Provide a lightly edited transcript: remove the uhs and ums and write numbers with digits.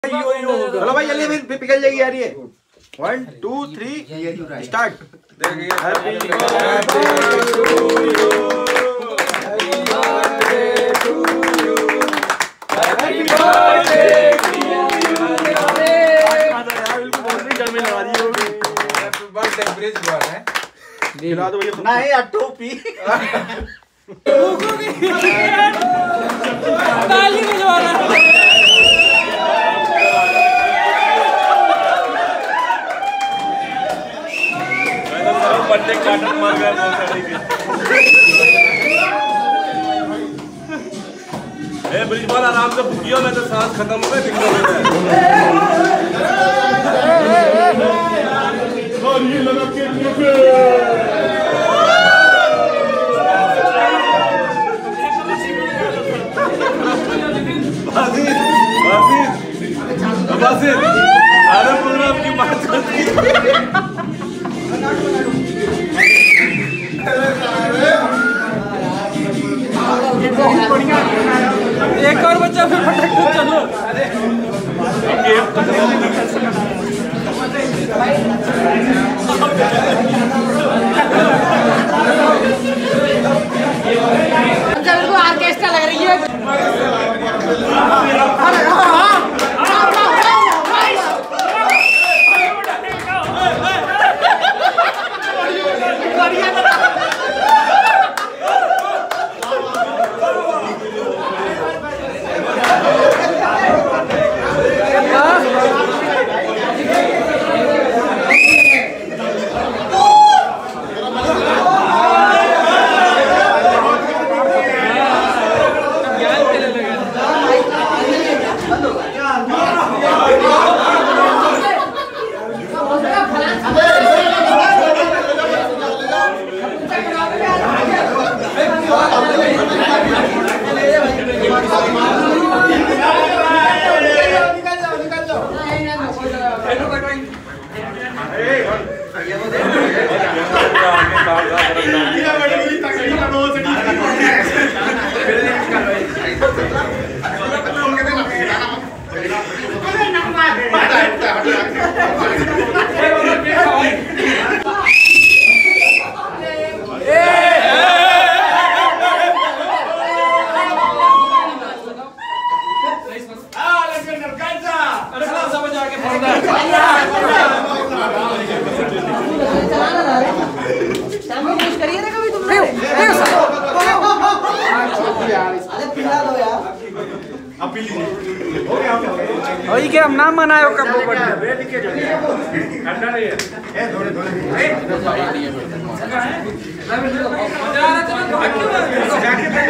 चलो भाई जल्दी फिर पिघल जाएगी यार ये। 1 2 3 start. Happy birthday to you, happy birthday to you, happy birthday to you. बिल्कुल में लगा दी होगी। हैप्पी बर्थडे ब्रिज बॉय है। दिला दो भैया। नहीं यार टोपी। ताली बजवा रहा है। बर्थडे काटन मार गया बहुत सारे के। ए ब्रिजवाल आराम से भूखियो, मैं तो सांस खत्म हो गया दिक्कत हो रहा और ये लगा के बासिर सारे प्रोग्राम की बात करती है। एक और बच्चा फिर फटक चलो। ऑर्केस्ट्रा लग रही है। वही के हम नाम मनायो कब बर्थडे ठंडा नहीं है। ए थोड़े